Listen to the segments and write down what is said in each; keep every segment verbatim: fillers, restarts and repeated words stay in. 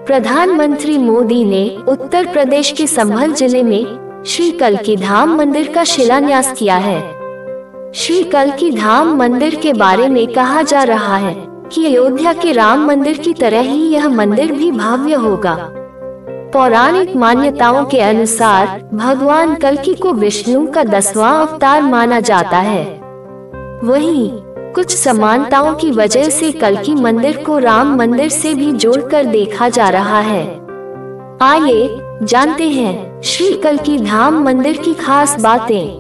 प्रधानमंत्री मोदी ने उत्तर प्रदेश के संभल जिले में श्री कल्की धाम मंदिर का शिलान्यास किया है। श्री कल्की धाम मंदिर के बारे में कहा जा रहा है कि अयोध्या के राम मंदिर की तरह ही यह मंदिर भी भव्य होगा। पौराणिक मान्यताओं के अनुसार भगवान कल्की को विष्णु का दसवां अवतार माना जाता है। वहीं कुछ समानताओं की वजह से कल्की मंदिर को राम मंदिर से भी जोड़कर देखा जा रहा है। आइए जानते हैं श्री कल्की धाम मंदिर की खास बातें।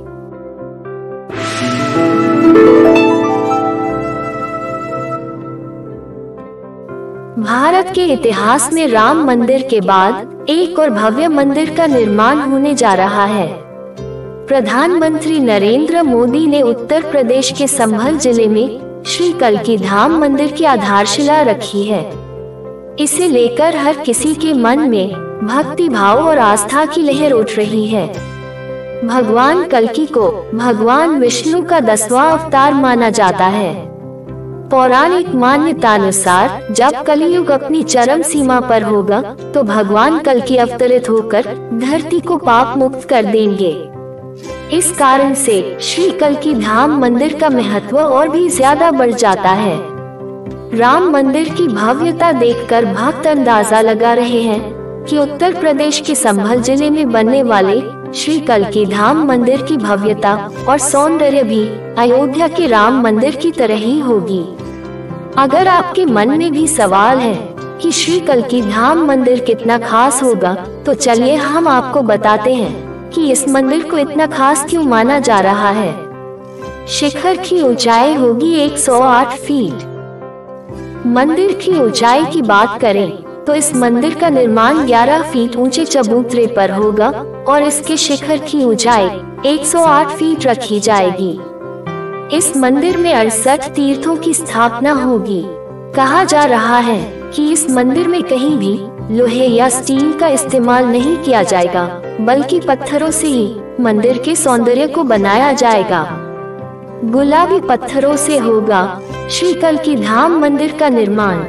भारत के इतिहास में राम मंदिर के बाद एक और भव्य मंदिर का निर्माण होने जा रहा है। प्रधानमंत्री नरेंद्र मोदी ने उत्तर प्रदेश के संभल जिले में श्री कल्की धाम मंदिर की आधारशिला रखी है। इसे लेकर हर किसी के मन में भक्ति भाव और आस्था की लहर उठ रही है। भगवान कल्की को भगवान विष्णु का दसवां अवतार माना जाता है। पौराणिक मान्यतानुसार जब कलियुग अपनी चरम सीमा पर होगा तो भगवान कल्की अवतरित होकर धरती को पाप मुक्त कर देंगे। इस कारण से श्री कल्की धाम मंदिर का महत्व और भी ज्यादा बढ़ जाता है। राम मंदिर की भव्यता देखकर भक्त अंदाजा लगा रहे हैं कि उत्तर प्रदेश के संभल जिले में बनने वाले श्री कल्की धाम मंदिर की भव्यता और सौंदर्य भी अयोध्या के राम मंदिर की तरह ही होगी। अगर आपके मन में भी सवाल है कि श्री कल्की धाम मंदिर कितना खास होगा, तो चलिए हम आपको बताते हैं कि इस मंदिर को इतना खास क्यों माना जा रहा है। शिखर की ऊंचाई होगी एक सौ आठ फीट। मंदिर की ऊंचाई की बात करें तो इस मंदिर का निर्माण ग्यारह फीट ऊंचे चबूतरे पर होगा और इसके शिखर की ऊंचाई एक सौ आठ फीट रखी जाएगी। इस मंदिर में अड़सठ तीर्थों की स्थापना होगी। कहा जा रहा है कि इस मंदिर में कहीं भी लोहे या स्टील का इस्तेमाल नहीं किया जाएगा, बल्कि पत्थरों से ही मंदिर के सौंदर्य को बनाया जाएगा। गुलाबी पत्थरों से होगा श्री कल्की धाम मंदिर का निर्माण।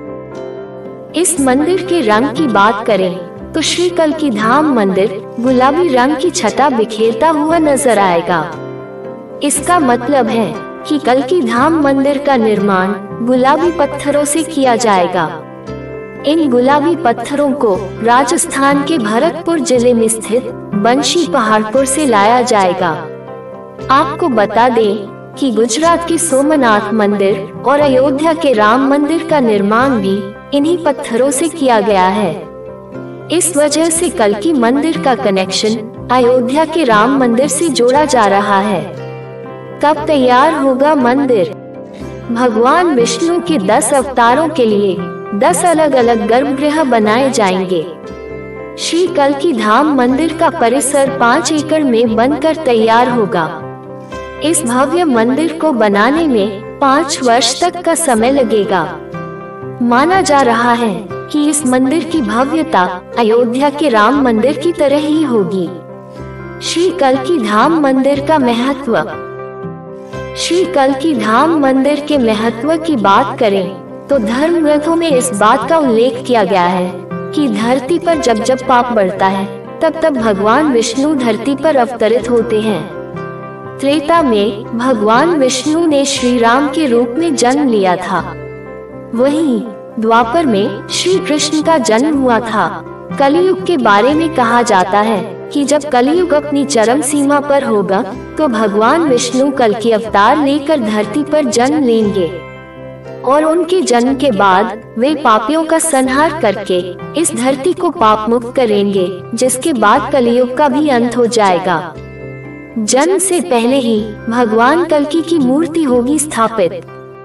इस मंदिर के रंग की बात करें तो श्री कल्की धाम मंदिर गुलाबी रंग की छटा बिखेरता हुआ नजर आएगा। इसका मतलब है कि कल्की धाम मंदिर का निर्माण गुलाबी पत्थरों से किया जाएगा। इन गुलाबी पत्थरों को राजस्थान के भरतपुर जिले में स्थित बंशी पहाड़पुर से लाया जाएगा। आपको बता दें कि गुजरात के सोमनाथ मंदिर और अयोध्या के राम मंदिर का निर्माण भी इन्हीं पत्थरों से किया गया है। इस वजह से कल्की मंदिर का कनेक्शन अयोध्या के राम मंदिर से जोड़ा जा रहा है। कब तैयार होगा मंदिर? भगवान विष्णु के दस अवतारों के लिए दस अलग अलग गर्भगृह बनाए जाएंगे। श्री कल्की धाम मंदिर का परिसर पाँच एकड़ में बनकर तैयार होगा। इस भव्य मंदिर को बनाने में पाँच वर्ष तक का समय लगेगा। माना जा रहा है कि इस मंदिर की भव्यता अयोध्या के राम मंदिर की तरह ही होगी। श्री कल्की धाम मंदिर का महत्व। श्री कल्की धाम मंदिर के महत्व की बात करें तो धर्म ग्रंथों में इस बात का उल्लेख किया गया है कि धरती पर जब जब पाप बढ़ता है तब तब भगवान विष्णु धरती पर अवतरित होते हैं। त्रेता में भगवान विष्णु ने श्री राम के रूप में जन्म लिया था। वहीं द्वापर में श्री कृष्ण का जन्म हुआ था। कलियुग के बारे में कहा जाता है कि जब कलियुग अपनी चरम सीमा पर होगा तो भगवान विष्णु कल्की अवतार लेकर धरती पर जन्म लेंगे और उनके जन्म के बाद वे पापियों का संहार करके इस धरती को पाप मुक्त करेंगे, जिसके बाद कलियुग का भी अंत हो जाएगा। जन्म से पहले ही भगवान कल्की की मूर्ति होगी स्थापित।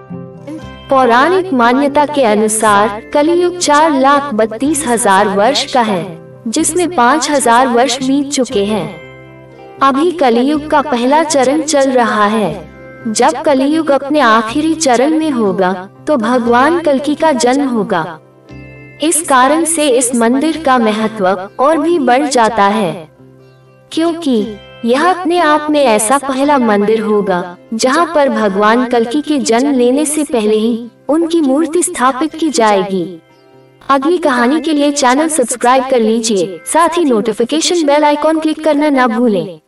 पौराणिक मान्यता के अनुसार कलियुग चार लाख बत्तीस हजार वर्ष का है, जिसमें पाँच हजार वर्ष बीत चुके हैं। अभी कलियुग का पहला चरण चल रहा है। जब कलियुग अपने आखिरी चरण में होगा तो भगवान कल्की का जन्म होगा। इस कारण से इस मंदिर का महत्व और भी बढ़ जाता है, क्योंकि यह अपने आप में ऐसा पहला मंदिर होगा जहां पर भगवान कल्की के जन्म लेने से पहले ही उनकी मूर्ति स्थापित की जाएगी। अगली कहानी के लिए चैनल सब्सक्राइब कर लीजिए, साथ ही नोटिफिकेशन बेल आइकॉन क्लिक करना ना भूलें।